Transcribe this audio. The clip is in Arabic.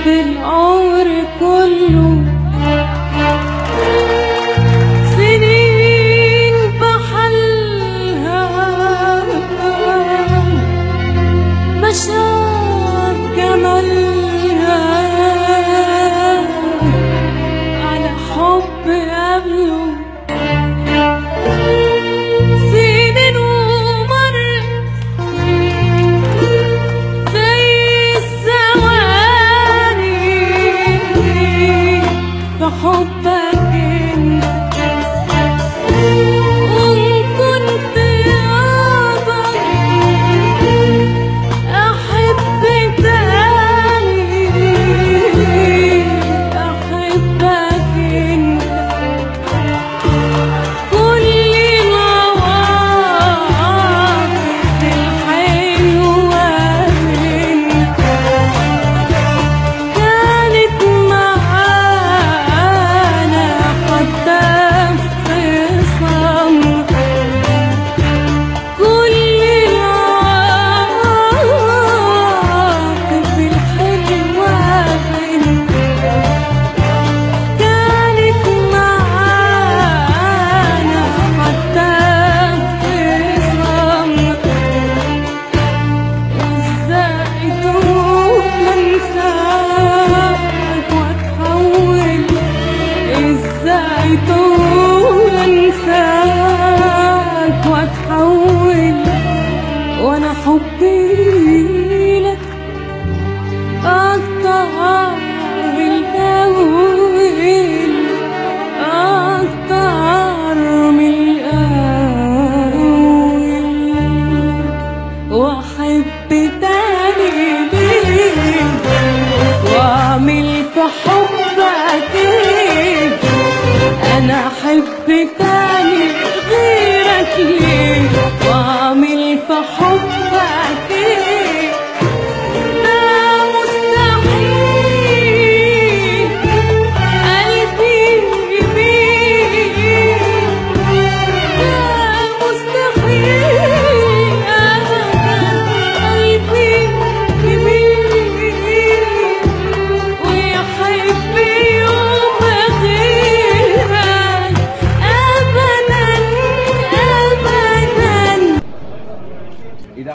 بالعمر كله، سنين بحلها ما شاف جمالها على حب قبله. سنين ومرت زي الثواني في حبك انت، وان كنت يابا احب تاني احبك انت. كل المواقف الحلوة منك كانت معانا حتى في صمت. كل المواقف الحلوة منك كانت معانا حتى في صمت. وازاي تروح انساك واتحول، ازاي تروح انساك واتحول، وانا حبي لك قطع